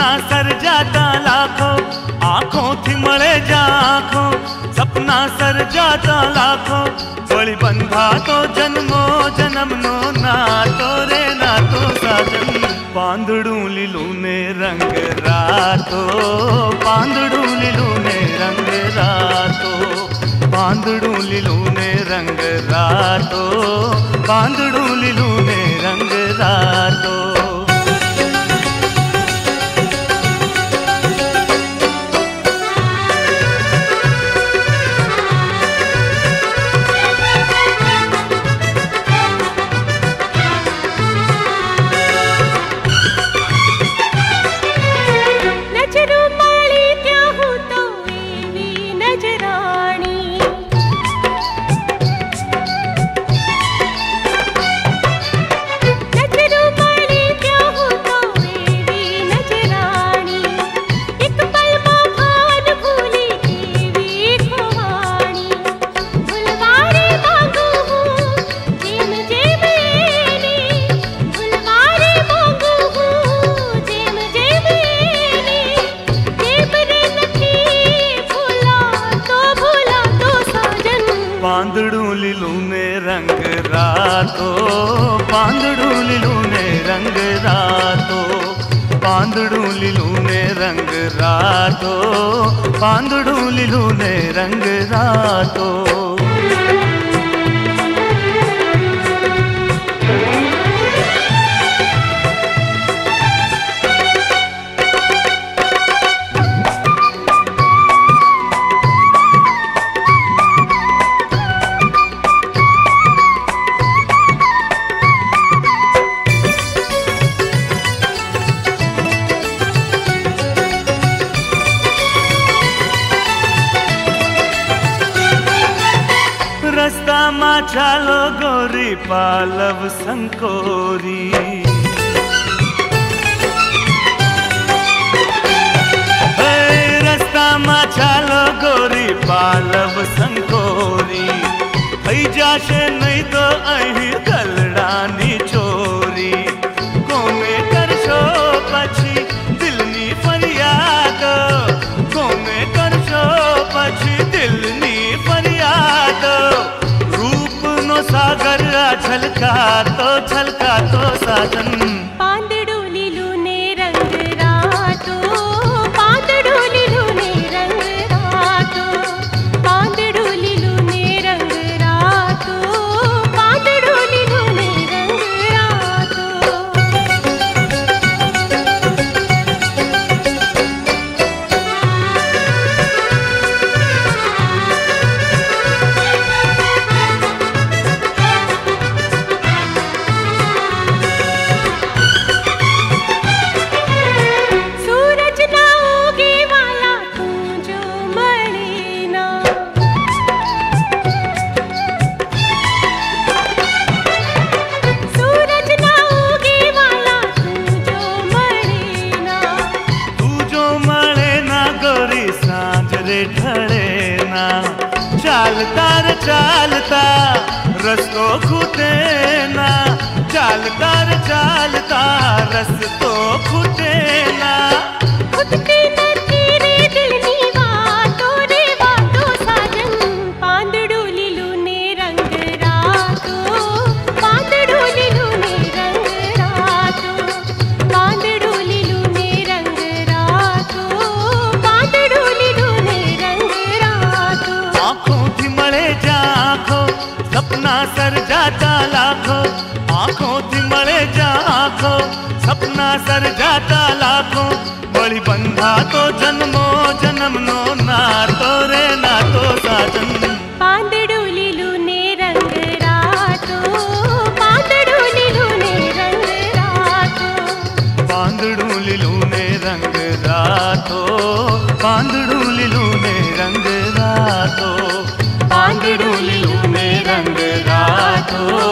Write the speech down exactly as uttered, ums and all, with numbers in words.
सपना सर जाता लाखों, आंखों थी मळे जा आंखों, सपना सर जाता लाखों, वळी बंधा तो जन्मो जन्मनो नातो रे नातो साजन। પાંદડું લીલું ને રંગ રાતો, પાંદડું લીલું ને રંગ રાતો, પાંદડું લીલું ને રંગ રાતો, પાંદડું લીલું ને રંગ રાતો। પાંદડું લીલું ને રંગ રાતો, પાંદડું લીલું ને રંગ રાતો, પાંદડું લીલું ને રંગ રાતો, પાંદડું લીલું ને રંગ રાતો। रस्ता मा चालो गोरी पालव संकोरी, रस्ता मा चालो गोरी पालव संकोरी, थई जाशे नहीं तो अहीं गलडानी चोरी। कोने करशो पछी दिलनी फरियाद, कोने करशो पछी दिलनी फरियाद। सागर छलका तो छलका तो साजन। પાંદડું લીલું ને રંગ રાતો, પાંદડું લીલું ને રંગ રાતો, પાંદડું લીલું ને રંગ રાતો, પાંદડું લીલું ને રંગ રાતો। चालता रे चालता रस्तो खुटे ना, चालता रे चालता रस्तो खुटे ना। खुटते न तेरे दिलनी वातो रे वातो साजन। પાંદડું લીલું ને રંગ રાતો, પાંદડું લીલું ને રંગ રાતો, પાંદડું લીલું ને રંગ રાતો, પાંદડું લીલું ને રંગ રાતો। आंखों थी मळे जा आंखों, सपना सर जाता लाखों, आंखों थी मळे जा आंखों, सपना सर जाता लाखों, वळी बंधा तो जन्मो जन्मनो नातो रे नातो साजन। પાંદડું લીલું ને રંગ રાતો, પાંદડું લીલું ને રંગ રાતો, પાંદડું લીલું ને રંગ રાતો, પાંદડું લીલું ને રંગ રાતો, પાંદડું લીલું ને રંગ રાતો।